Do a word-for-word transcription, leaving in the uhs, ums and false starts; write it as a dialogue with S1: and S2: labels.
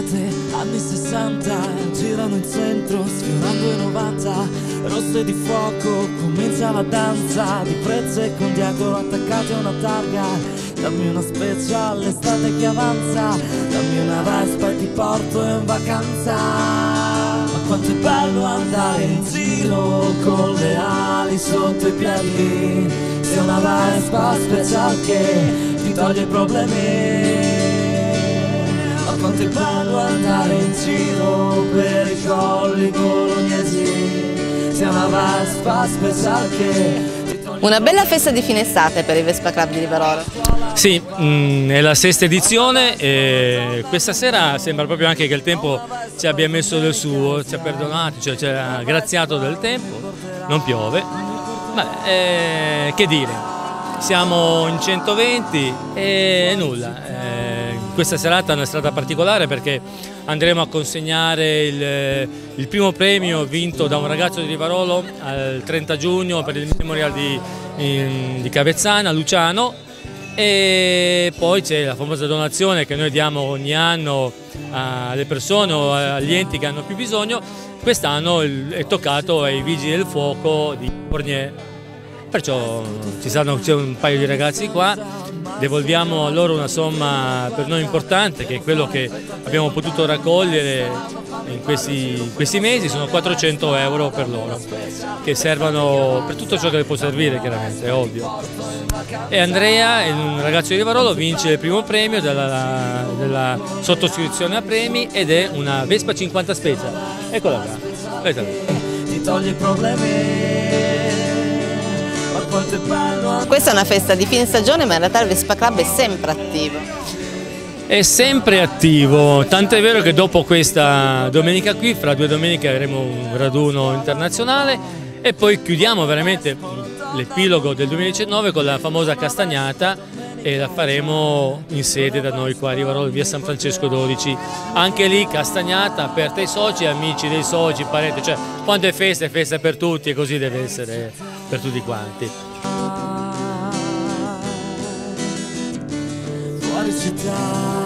S1: estate, anni sessanta, girano in centro sfiorando i novanta, rosse di fuoco, comincia la danza di Prezze con dietro attaccati a una targa. Dammi una special l'estate che avanza, dammi una Vespa e ti porto in vacanza. Ma quanto è bello andare in giro con le ali sotto i piedi, sia una Vespa special che ti toglie i problemi. Ma quanto è bello andare in giro per i colli bolognesi, sia una Vespa special che...
S2: Una bella festa di fine estate per il Vespa Club di Rivarolo.
S3: Sì, mh, è la sesta edizione e questa sera sembra proprio anche che il tempo ci abbia messo del suo, ci ha perdonato, cioè ci ha graziato del tempo, non piove, ma eh, che dire, siamo in centoventi e nulla. Eh, questa serata è una serata particolare perché andremo a consegnare il, il primo premio vinto da un ragazzo di Rivarolo al trenta giugno per il Memorial di, in, di Cavezzana, Luciano, e poi c'è la famosa donazione che noi diamo ogni anno alle persone o agli enti che hanno più bisogno. Quest'anno è toccato ai Vigili del Fuoco di Fournier, perciò ci saranno, c'è un paio di ragazzi qua. Devolviamo a loro una somma per noi importante, che è quello che abbiamo potuto raccogliere in questi, in questi mesi, sono quattrocento euro per loro, che servono per tutto ciò che può servire, chiaramente, è ovvio. E Andrea, un ragazzo di Rivarolo, vince il primo premio della, della sottoscrizione a premi ed è una Vespa cinquanta Special. Eccola qua, vedete.
S1: Ti toglie i problemi.
S2: Questa è una festa di fine stagione, ma in realtà il Vespa Club è sempre attivo.
S3: È sempre attivo, tant'è vero che dopo questa domenica qui, fra due domeniche avremo un raduno internazionale e poi chiudiamo veramente l'epilogo del duemiladiciannove con la famosa castagnata, e la faremo in sede da noi qua a Rivarolo, via San Francesco dodici. Anche lì castagnata aperta ai soci, amici dei soci, parenti, cioè quando è festa è festa per tutti e così deve essere per tutti quanti.
S1: Fuori città.